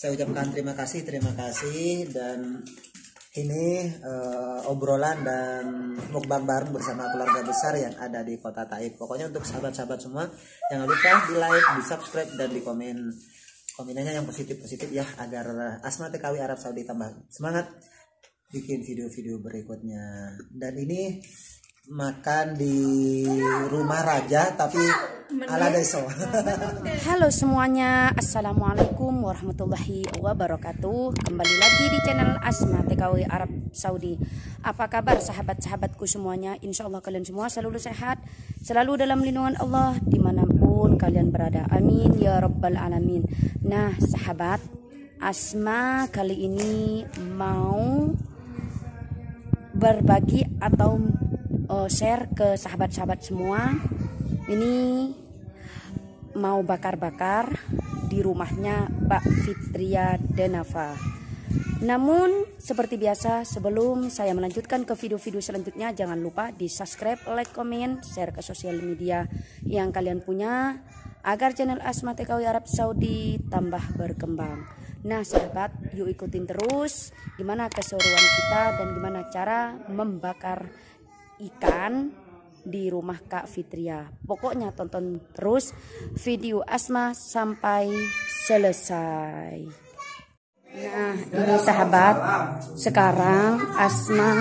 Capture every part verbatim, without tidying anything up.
saya ucapkan terima kasih, terima kasih dan ini uh, obrolan dan mukbang bareng bersama keluarga besar yang ada di Kota Taif. Pokoknya untuk sahabat-sahabat semua jangan lupa di like, di subscribe dan di komen komennya yang positif-positif ya, agar Asma T K W Arab Saudi tambah semangat bikin video-video berikutnya. Dan ini makan di rumah raja tapi ala deso. Halo semuanya, assalamualaikum warahmatullahi wabarakatuh. Kembali lagi di channel Asma T K W Arab Saudi. Apa kabar sahabat-sahabatku semuanya? Insya Allah kalian semua selalu sehat, selalu dalam lindungan Allah dimanapun kalian berada. Amin ya rabbal alamin. Nah sahabat, Asma kali ini mau berbagi atau uh, share ke sahabat-sahabat semua. Ini mau bakar-bakar di rumahnya Mbak Fitria Denafa. Namun seperti biasa, sebelum saya melanjutkan ke video-video selanjutnya, jangan lupa di subscribe, like, komen, share ke sosial media yang kalian punya agar channel Asma T K W Arab Saudi tambah berkembang. Nah sahabat, yuk ikutin terus gimana keseruan kita dan gimana cara membakar ikan di rumah Kak Fitria. Pokoknya tonton terus video Asma sampai selesai. Nah ini sahabat, sekarang Asma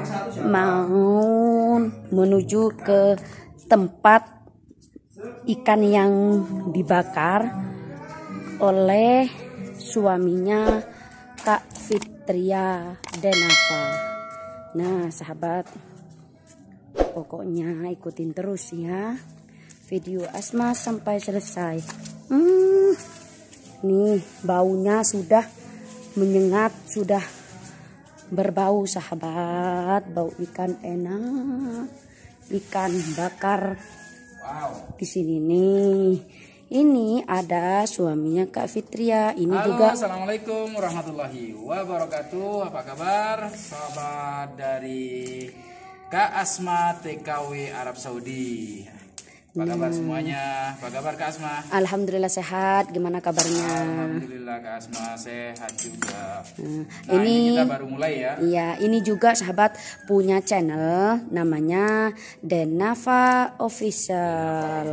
mau menuju ke tempat ikan yang dibakar oleh suaminya Kak Fitria Denafa. Nah sahabat, pokoknya ikutin terus ya video Asma sampai selesai. Hmm, nih baunya sudah menyengat, sudah berbau sahabat, bau ikan enak, ikan bakar. Wow. Di sini nih, ini ada suaminya Kak Fitria. Ini Halo, juga. Assalamualaikum warahmatullahi wabarakatuh. Apa kabar sahabat dari Kak Asma T K W Arab Saudi? Apa kabar hmm. semuanya? Apa kabar Kak Asma? Alhamdulillah sehat. Gimana kabarnya? Alhamdulillah Kak Asma sehat juga. Hmm. Nah, ini, ini kita baru mulai ya. Iya, ini juga sahabat punya channel namanya Denafa Official.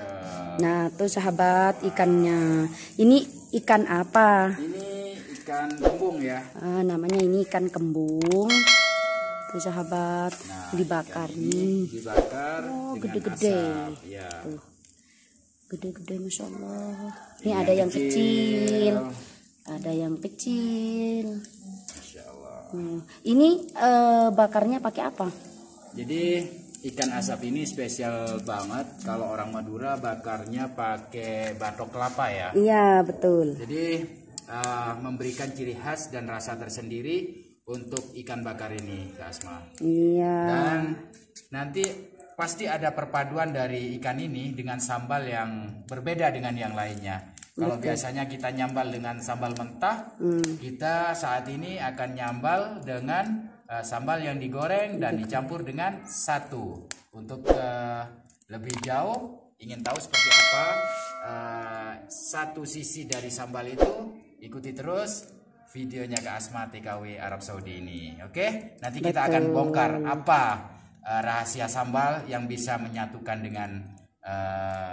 Nah, tuh sahabat ikannya. Ini ikan apa? Ini ikan kembung ya. Ah, namanya ini ikan kembung. Tuh sahabat, nah, dibakar nih. Dibakar. Oh, gede-gede. Ya. Tuh. Gede-gede Masya Allah. Ini, ini ada yang kecil. kecil. Ada yang kecil. Masya Allah. Hmm. Ini uh, bakarnya pakai apa? Jadi ikan asap ini spesial banget. Kalau orang Madura bakarnya pakai batok kelapa ya. Iya betul. Jadi uh, memberikan ciri khas dan rasa tersendiri untuk ikan bakar ini Kak Asma. Iya. Dan nanti pasti ada perpaduan dari ikan ini dengan sambal yang berbeda dengan yang lainnya. Kalau biasanya kita nyambal dengan sambal mentah, hmm. kita saat ini akan nyambal dengan uh, sambal yang digoreng dan dicampur dengan satu. Untuk uh, lebih jauh ingin tahu seperti apa uh, satu sisi dari sambal itu, ikuti terus videonya Kak Asma T K W Arab Saudi ini. Oke, nanti kita Betul. akan bongkar apa uh, rahasia sambal yang bisa menyatukan dengan uh,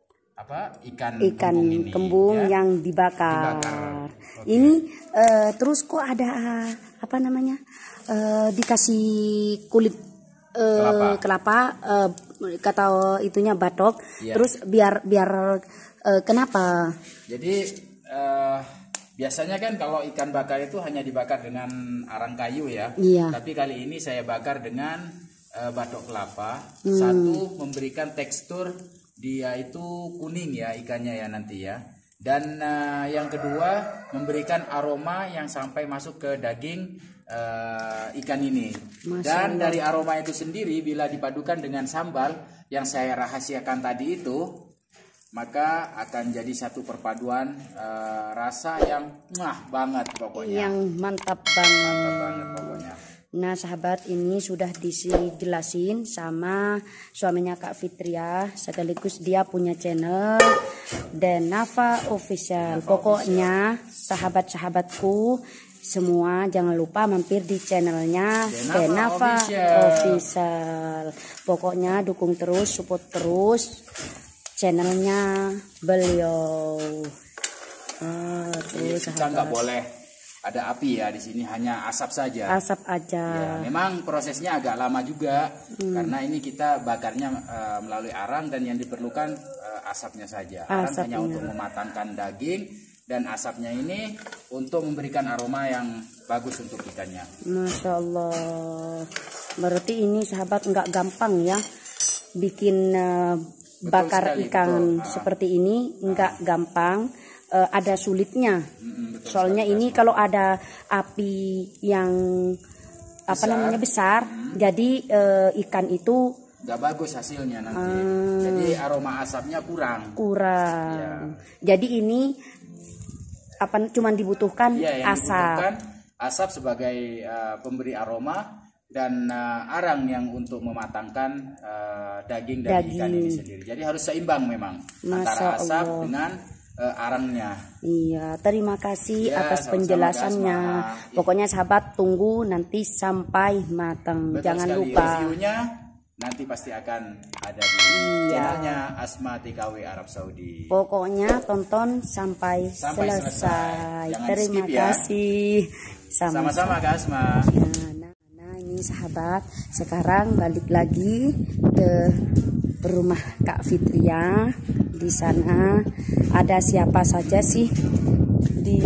apa ikan, ikan kembung, ini, kembung ya? yang dibakar. dibakar. Okay. Ini uh, terus kok ada apa namanya uh, dikasih kulit uh, kelapa, kelapa uh, kata itunya batok. Yeah. Terus biar biar uh, kenapa? Jadi uh, biasanya kan kalau ikan bakar itu hanya dibakar dengan arang kayu ya. Iya. Tapi kali ini saya bakar dengan uh, batok kelapa. Hmm. Satu, memberikan tekstur dia itu kuning ya ikannya ya nanti ya. Dan uh, yang kedua, memberikan aroma yang sampai masuk ke daging uh, ikan ini. Masya Dan Allah. Dari aroma itu sendiri bila dipadukan dengan sambal yang saya rahasiakan tadi itu, maka akan jadi satu perpaduan uh, rasa yang mwah banget pokoknya. Yang mantap banget. Mantap banget pokoknya. Nah sahabat, ini sudah dijelasin sama suaminya Kak Fitria, sekaligus dia punya channel Denafa Official. Pokoknya sahabat-sahabatku semua jangan lupa mampir di channelnya Denafa Official. Pokoknya dukung terus, support terus channelnya beliau. Ah, terus kita nggak boleh ada api ya di sini, hanya asap saja. Asap aja. Ya, memang prosesnya agak lama juga hmm. karena ini kita bakarnya uh, melalui arang dan yang diperlukan uh, asapnya saja. Arang Asapnya. hanya untuk mematangkan daging dan asapnya ini untuk memberikan aroma yang bagus untuk ikannya. Masya Allah. Berarti ini sahabat nggak gampang ya bikin uh, bakar sekali, ikan betul. seperti ini, nggak gampang. Uh, ada sulitnya. Mm-mm, betul Soalnya sekali, ini Asma. kalau ada api yang apa Besar. namanya besar, hmm. jadi uh, ikan itu nggak bagus hasilnya nanti. Hmm. Jadi aroma asapnya kurang. kurang. Jadi ini apa cuman dibutuhkan Ya, yang asap. dibutuhkan asap sebagai uh, pemberi aroma dan uh, arang yang untuk mematangkan uh, daging dari Daging. ikan ini sendiri. Jadi harus seimbang memang Masya antara asap Allah. dengan uh, arangnya. Iya, terima kasih Ya, atas sama-sama, penjelasannya. Kak Asma. Pokoknya sahabat tunggu nanti sampai matang. Betul Jangan sekali. lupa. Reviewnya nanti pasti akan ada di Iya. channelnya Asma T K W Arab Saudi. Pokoknya tonton sampai, Sampai selesai. selesai. Jangan Terima skip ya. kasih. Sama-sama Kak Asma. Ya, nah, nah ini sahabat, sekarang balik lagi ke rumah Kak Fitria. Di sana ada siapa saja sih di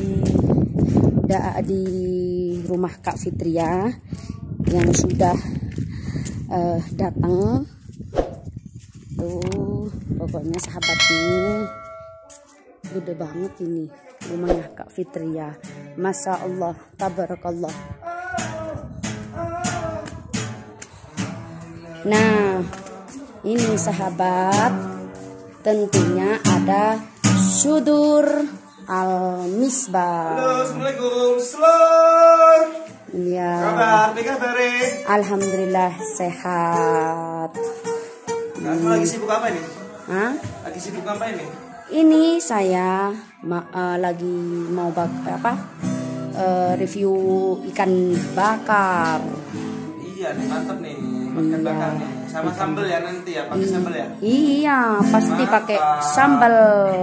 da, di rumah Kak Fitria yang sudah uh, datang. Tuh, pokoknya sahabat ini gede banget ini rumahnya Kak Fitria. Masya Allah, tabarakallah. Nah, ini sahabat, tentunya ada Sudur Al-Misbah. Halo, Assalamualaikum. Selamat. Ya. Kabar, apa kabar? Alhamdulillah sehat. Kamu lagi sibuk apa ini? Hah? Lagi sibuk apa ini? Ini saya ma- uh, lagi mau bak apa? Uh, review ikan bakar. Iya, nih mantap nih. Makan Iya. bakar nih. Sama sambal ya nanti ya, pakai sambal ya. Iya, pasti pakai Mantap. sambal.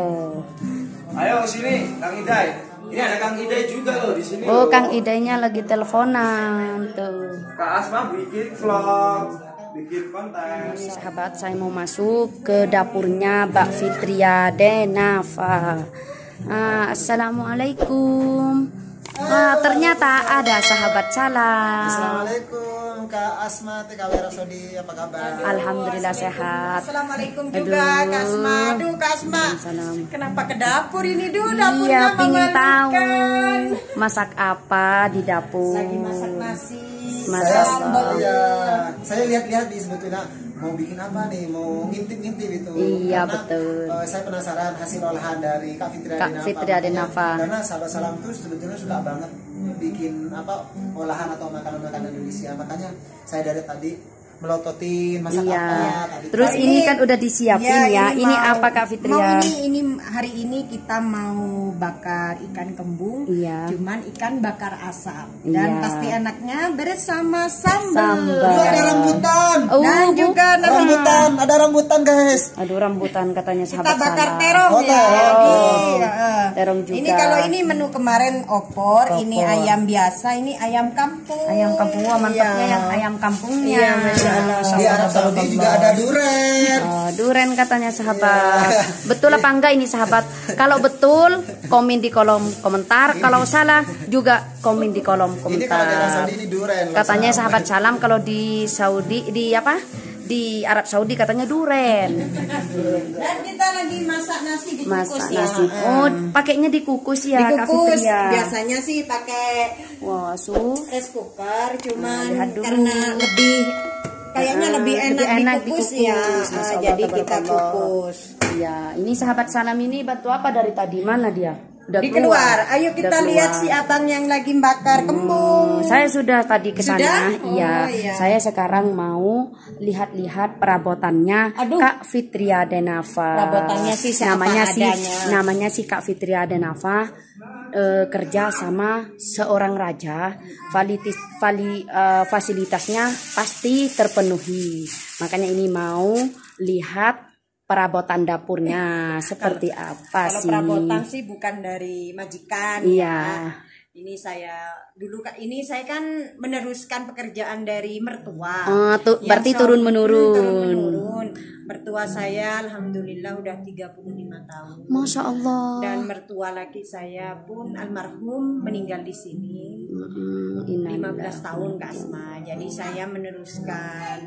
Ayo sini, Kang Idai. Ini ada Kang Idai juga loh di sini. Oh, loh. Kang Idainya lagi teleponan tuh. Kak Asma bikin vlog, bikin konten. Ini sahabat, saya mau masuk ke dapurnya Mbak Fitria Denafa. Ah, Assalamualaikum. Ah, ternyata ada sahabat salam. Assalamualaikum Kak Asma T K W Arab Saudi, apa kabar? Alhamdulillah sehat. Assalamualaikum juga Aduh. Kak Asma. Aduh Kak Asma, Salam. kenapa ke dapur ini? Duh, Iya, dapurnya pingin tahu memalukan. masak apa di dapur. Lagi masak nasi, Masak sambal. Ya, saya lihat-lihat di sebetulnya mau bikin apa nih, mau ngintip-ngintip itu. Iya, Karena, betul. eh, saya penasaran hasil olahan dari Kak Fitria Kak Denafa. Fitria Makanya, Denafa. Karena sahabat salam tuh sebetulnya suka banget bikin apa olahan atau makanan-makanan Indonesia. Makanya saya dari tadi melototin masak Iya. apa tadi. Terus Hari ini ini- kan udah disiapin ya. Ini, mau- apa Kak Fitria? Mau ini ini hari ini kita mau bakar ikan kembung. Iya. Cuman ikan bakar asap. Dan Iya. pasti enaknya bersama sambal. Sambal. Tuh, ada rambutan. Oh, Dan Bu. juga nanti Rambutan, ada rambutan guys. Aduh, rambutan katanya kita sahabat bakar salah. terong Oh, ya. terong. Iya, eh. Terong juga. Ini kalau ini menu kemarin opor, ini Opor. ayam biasa, ini ayam kampung. Ayam kampung, wah mantapnya Iya. yang ayam kampungnya. Iya, Masya Allah. Di Arab Saudi juga ada duren. Oh, duren katanya sahabat. Betul apa enggak ini sahabat? Kalau betul, komen di kolom komentar. Kalau salah juga komen di kolom Ini kalau di Arab komentar. Saudi ini duren. Katanya sahabat salam kalau di Saudi di apa? Di Arab Saudi katanya duren. Dan kita lagi masak nasi dikukus Masak ya. nasi. Oh, pakainya dikukus ya Kak Dikukus. Fitria. Biasanya sih pakai Wah, su. rice cooker, cuman Nah, lihat dulu. karena lebih kayaknya Ah, lebih enak, enak dikukus, dikukus. ya. Masya Ah, Allah, jadi kita tabarakallah. kukus. Iya, ini sahabat Salam ini batu apa dari tadi? Mana dia? Udah Di keluar. Ayo Udah kita keluar. lihat si abang yang lagi bakar kembung. Saya sudah tadi ke Sudah? sana. Oh, Iya. iya. Saya sekarang mau lihat-lihat perabotannya Aduh. Kak Fitria Denava. Perabotannya sih siapa namanya si adanya. namanya si Kak Fitria Denava. eh, kerja sama seorang raja, valitis, vali, eh, fasilitasnya pasti terpenuhi. Makanya ini mau lihat perabotan dapurnya seperti apa Kalau sih. perabotan sih bukan dari majikan. Iya. Ya. Ini saya dulu Kak, ini saya kan meneruskan pekerjaan dari mertua. Oh, tuh, Yang berarti so- turun-menurun. Hmm, turun-menurun. Mertua saya alhamdulillah udah tiga puluh lima tahun. Masya Allah. Dan mertua laki saya pun almarhum meninggal di sini. Mm, innalillahi. lima belas tahun Kak Asma. Jadi saya meneruskan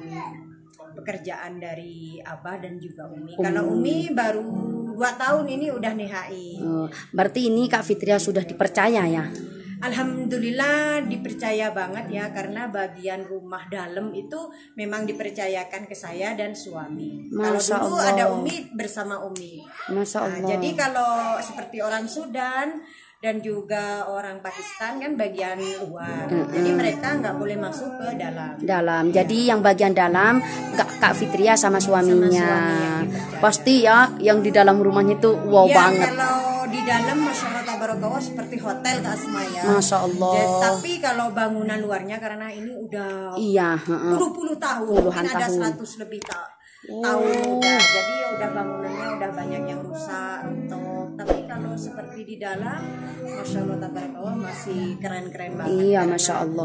pekerjaan dari Abah dan juga Umi. Kalau Umi baru dua tahun ini udah N H I. Oh, berarti ini Kak Fitria sudah dipercaya ya? Alhamdulillah dipercaya banget ya, karena bagian rumah dalam itu memang dipercayakan ke saya dan suami. Kalau Masya dulu Allah. ada Umi bersama Umi. Masya Nah, Allah. jadi kalau seperti orang Sudan dan juga orang Pakistan kan bagian luar. Jadi mereka nggak boleh masuk ke dalam. Dalam. Jadi yang bagian dalam Kak, Kak Fitria sama suaminya. suami yang dipercaya. Pasti ya yang di dalam rumahnya itu wow Ya, banget. kalau di dalam Masya Allah tabarakallah seperti hotel Kak Asma ya. Masya Allah. Ja- tapi kalau bangunan luarnya karena ini udah Iya, heeh. puluh-puluh tahun, Puluhan mungkin ada tahun. seratus lebih ta- tahun udah. Jadi ya udah bangunannya udah banyak yang rusak, rontok. Tapi kalau seperti di dalam, Masya Allah tabarakallah masih keren-keren banget. Iya, Karena Masya Allah.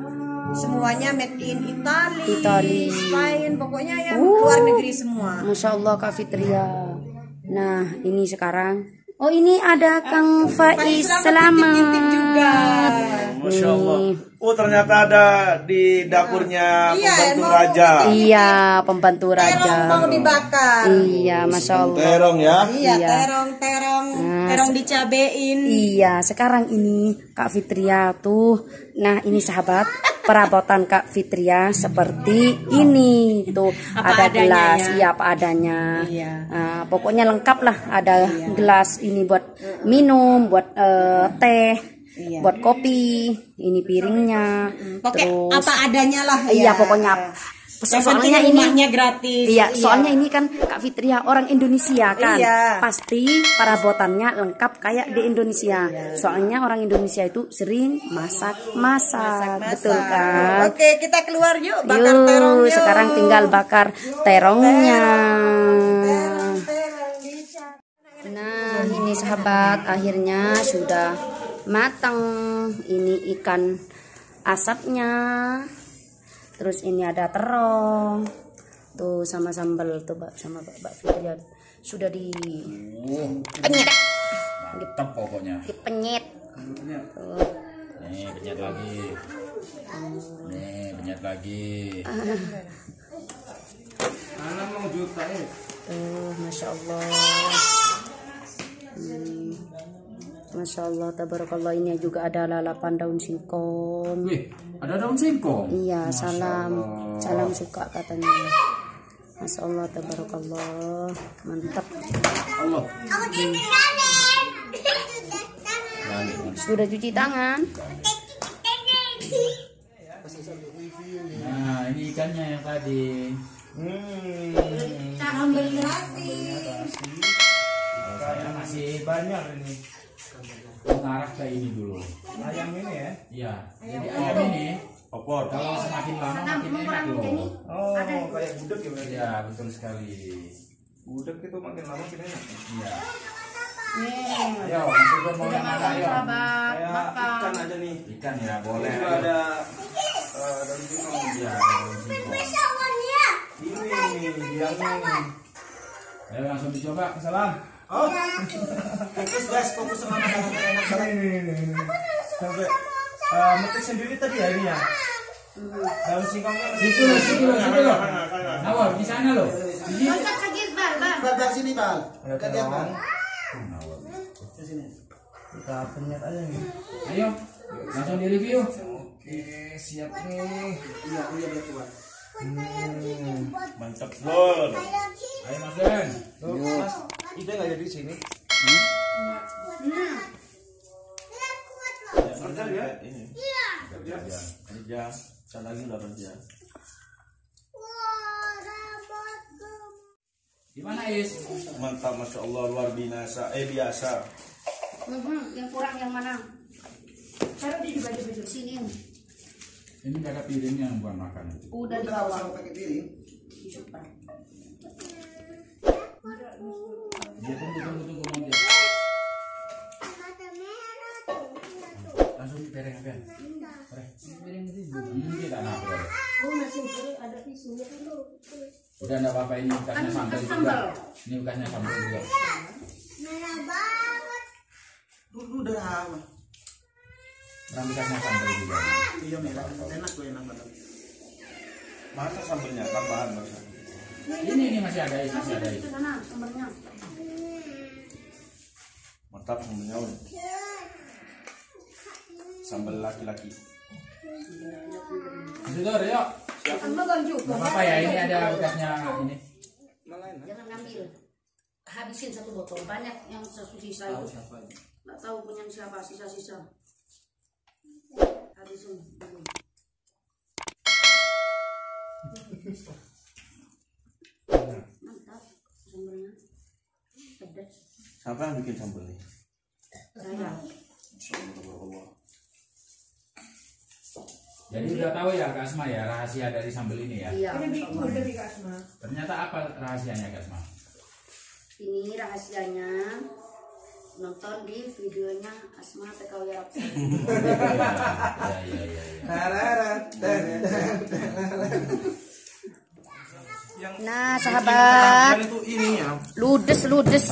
semuanya made in Italy, Italy. Spain, pokoknya yang luar negeri semua. Masya Allah Kak Fitria. Nah, ini sekarang. Oh, ini ada Kang Faiz. Selamat. juga. Masya Allah. Oh ternyata ada di dapurnya Iya, pembantu mau raja. Iya, pembantu raja. Terong mau dibakar. Iya, Masya Allah. Terong ya. Iya, Iya. terong, terong, terong dicabein. Iya, sekarang ini Kak Fitria tuh, nah ini sahabat, perabotan Kak Fitria seperti ini tuh, Apa ada adanya gelas, ya? iya apa adanya. Iya. Nah, pokoknya lengkap lah, ada gelas ini buat minum, buat eh, teh, Iya. buat kopi, ini piringnya, Pokoknya terus apa adanya lah ya. iya pokoknya. Yang Soalnya penting ini rumahnya gratis. Iya, soalnya ini kan Kak Fitria orang Indonesia kan. Iya. Pasti perabotannya lengkap kayak di Indonesia. Soalnya orang Indonesia itu sering masak-masak. Betul kan? Oke, kita keluar yuk bakar Yuk, terong yuk. sekarang tinggal bakar terongnya. Terong dicabein. Nah, ini sahabat, akhirnya sudah matang. Ini ikan asapnya. Terus ini ada terong. Tuh sama sambal tuh Mbak, sama Mbak Mbak Fitria sudah di penyet. Mantap pokoknya. Dipenyet. Tuh. Nih, penyet lagi. Nih, penyet lagi. Tuh, Masya Allah. Hmm. Masya Allah, tabarakallah, ini juga ada lalapan daun singkong. Wih, ada daun singkong. Iya, Masya salam, Allah. salam suka katanya. Masya Allah, tabarakallah, mantap. Allah. Lagi, Sudah cuci tangan. Nah, ini ikannya yang tadi. Hmm. Sambal terasi. Kalau saya masih Banyak ini. mengarah ke ini dulu. Ayam ini ya. Iya, jadi ayam ini Opor. kalau semakin lama makin enak loh. Oh kayak gudeg ya berarti. Iya, betul sekali. Gudeg itu makin lama makin enak. Iya. Ayo, Mas Sugeng mau yang mana ayo? Kayak ikan aja nih. Ikan ya, boleh. Ini juga Ayo. ada eh, daun singkong. Iya, daun singkong. Ini biangnya. Ayo langsung dicoba. Salam. Oh. Fokus guys, fokus sama makanan enak banget. Ini ini ini. Sampai eh, metik sendiri tadi ya ini ya. Daun singkongnya masih Situ loh, situ loh, situ loh. Kanan, kanan. Nawar di sana loh. Di sini. Bal sini bal. Ada Kalian bal. terong. Kita penyet aja nih. Ayo, langsung di review. Oke, siap nih. Iya, iya dia tuan. Hmm, mantap lor. Ayo Mas Den. Tuh, Mas, ide nggak jadi sini? Ya, kerja ya? Ini. Kerja. Kerja. Saya lagi udah kerja. Gimana Is? Mantap, masya Allah, luar biasa. Eh biasa. Mhm, yang kurang yang mana? Taruh di baju-baju sini. Ini nggak ada piringnya yang buat makan. Udah di bawah. pakai piring. Dia tunggu tunggu tunggu mau dia. Langsung di piring apa? Piring itu. Hmm, kita nak apa? Oh, masih ada tisunya dulu. Udah enggak apa-apa, ini bekasnya sambal juga. Ini bekasnya sambal juga. Merah banget. Dulu udah apa? Orang bekasnya sambal juga. Iya merah, enak gue enak banget. Masa sambalnya tambahan masa? Ini ini masih ada Is, masih ada Is. Itu sana sambalnya. Mantap sambalnya. Wen. Sambal laki-laki. Sudah, yuk. Sama bang juga. Enggak apa-apa ya, ini ada bekasnya ini. Jangan ngambil. Habisin satu botol. Banyak yang sisa itu. Nggak tahu punya siapa sisa-sisa. Habisin. Mantap sambalnya. Pedas. Siapa yang bikin sambal nih? Saya. Jadi udah tahu ya Kak Asma ya rahasia dari sambal ini ya. Iya. Ternyata apa rahasianya Kak Asma? Ini rahasianya nonton di videonya Asma T K W Arab Saudi. Ya ya ya. Nah sahabat, itu ini ya. ludes ludes.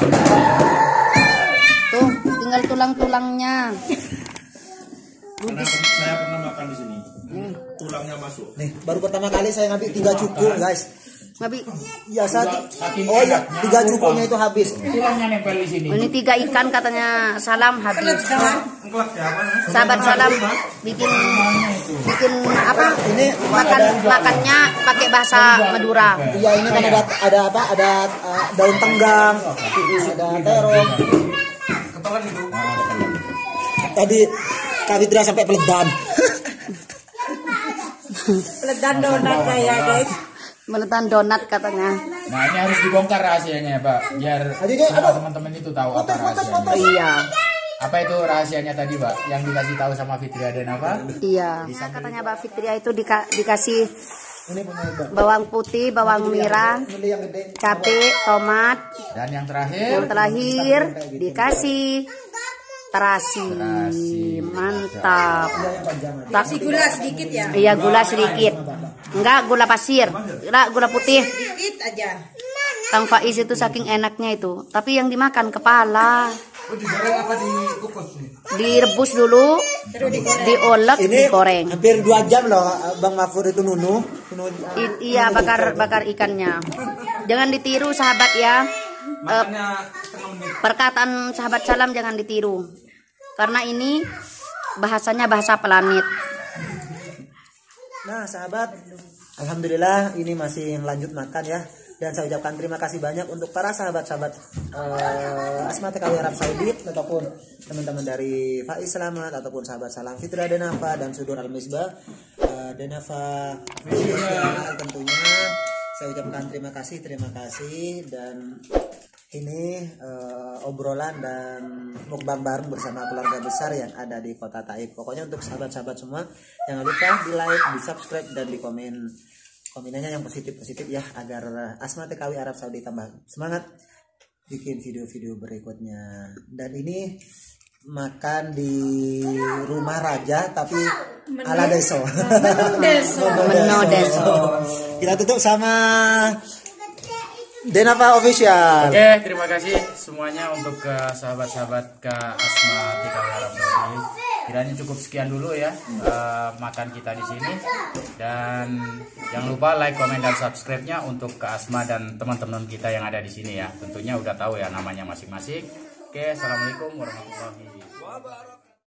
Tuh tinggal tulang-tulangnya. Karena saya pernah makan di sini. Tulangnya masuk. Nih, baru pertama kali saya ngambil tiga cukup, guys. Ngabi. Ya saat Saking oh ya enaknya, tiga lupa. cukupnya itu habis. Tulangnya nempel di sini. Ini tiga ikan katanya Salam habis. Engklak ya apa? Sahabat Salam bikin bikin apa? Ini Makan makannya pakai bahasa Madura. Iya ini kan ada ada apa? Ada uh, daun tenggang, ada terong. Ketelan itu. Tadi Kak Fitria sampai peleban. Peledan donat saya guys. Meletan donat katanya. Nah ini harus dibongkar rahasianya ya Pak, biar Aduh, aduh. semua teman-teman itu tahu apa rahasianya. Iya. Apa itu rahasianya tadi Pak, yang dikasih tahu sama Fitria dan apa? Iya. Katanya Mbak Fitria itu dika dikasih Ini punya Ibu. bawang putih, bawang merah, Ini yang gede. cabai, tomat. Dan yang terakhir, Yang terakhir dikasih terasi. Terasi. Mantap. Kasih gula sedikit ya. Iya gula sedikit. Enggak gula pasir. Enggak gula putih. Sedikit aja. Kang Faiz itu saking enaknya itu. Tapi yang dimakan kepala. Oh, digoreng apa dikukus nih? Direbus dulu, diolek, Ini digoreng. hampir dua jam loh Bang Mahfud itu nunu. nunu I- iya bakar bakar ikannya. Jangan ditiru sahabat ya. Eh, Makannya setengah menit. perkataan sahabat Salam jangan ditiru. Karena ini bahasanya bahasa planet. Nah sahabat, alhamdulillah ini masih lanjut makan ya. Dan saya ucapkan terima kasih banyak untuk para sahabat-sahabat uh, Asma T K W Arab Saudi ataupun teman-teman dari Faiz Selamat ataupun sahabat Salam Fitra Denava dan Sudur Al Misbah uh, Denava Official tentunya saya ucapkan terima kasih terima kasih dan ini uh, obrolan dan mukbang bareng bersama keluarga besar yang ada di Kota Taif. Pokoknya untuk sahabat-sahabat semua jangan lupa di like, di subscribe dan di komen. Komennya yang positif-positif ya agar Asma T K W Arab Saudi tambah semangat bikin video-video berikutnya. Dan ini makan di rumah raja tapi ala deso. Meno deso. Kita tutup sama Denava Official. Oke, terima kasih semuanya untuk ke sahabat-sahabat ke Asma T K W Arab Saudi. Kiranya cukup sekian dulu ya uh, makan kita di sini. Dan jangan lupa like, komen, dan subscribe-nya untuk ke Asma dan teman-teman kita yang ada di sini ya. Tentunya udah tahu ya namanya masing-masing. Oke, assalamualaikum warahmatullahi wabarakatuh.